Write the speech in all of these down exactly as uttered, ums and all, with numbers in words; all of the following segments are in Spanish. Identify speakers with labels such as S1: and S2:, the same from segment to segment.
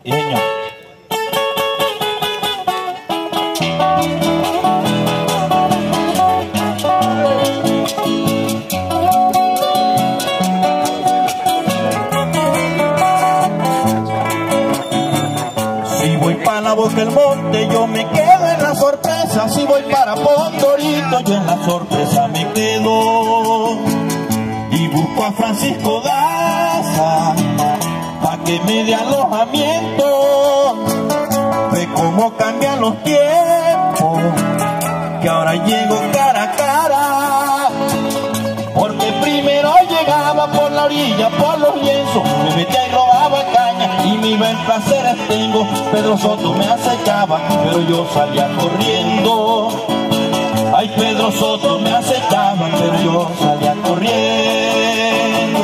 S1: Sí, señor. Si voy para la Boca del Monte, yo me quedo en la sorpresa. Si voy para Pondorito, yo en la sorpresa me quedo. Y busco a Francisco Daza pa' que me dé alojamiento. Ve cómo cambian los tiempos, que ahora llego cara a cara. Porque primero llegaba por la orilla, por los lienzos, me metía y robaba caña y me iba en placeres tengo. Pedro Soto me acechaba, pero yo salía corriendo. Ay, Pedro Soto me acechaba, pero yo salía corriendo.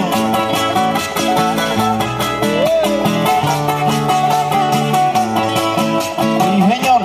S1: Sí, señor.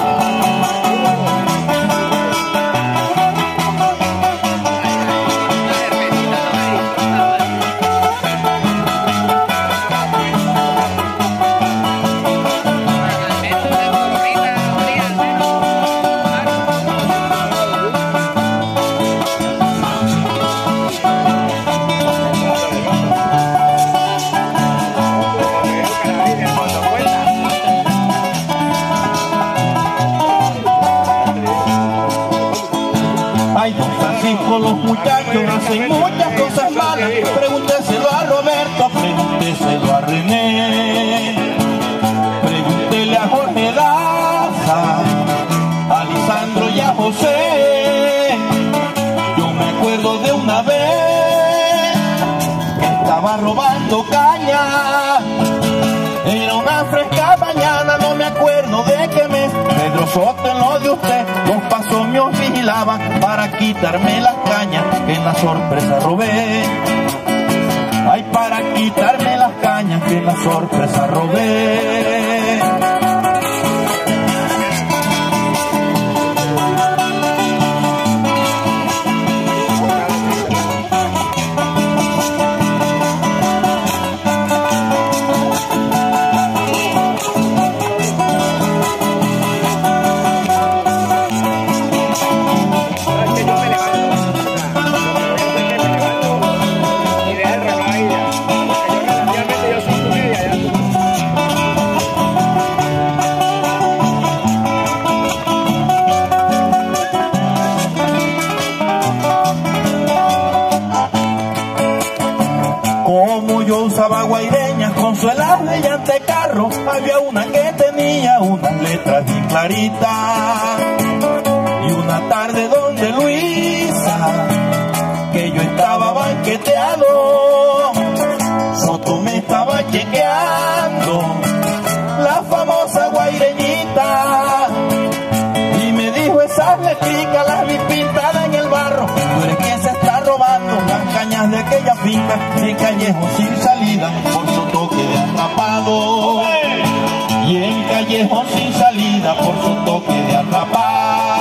S1: Los muchachos hacen muchas cosas malas. Pregúnteselo a Roberto, pregúnteselo a René, pregúntele a Jorge Daza, a Lisandro y a José. Yo me acuerdo de una vez que estaba robando caña. Era una fresca mañana, no me acuerdo de qué mes. Pedro Soto en lo de usted, los pasomios vigilaban para quitarme las cañas que en la sorpresa robé. Ay, para quitarme las cañas que en la sorpresa robé. Yo usaba guaireñas con suelas de llantecarro. Había una que tenía unas letras bien claritas. Y una tarde donde Luisa, que yo estaba banqueteado, Soto me estaba chequeando la famosa guaireñita. Y me dijo esas letricas las vi pintadas en el barro. Tú eres quien se está robando las cañas de aquella finca, de callejón sin salida, por Soto quedé atrapado. Y en callejón sin salida, por Soto quedé atrapado.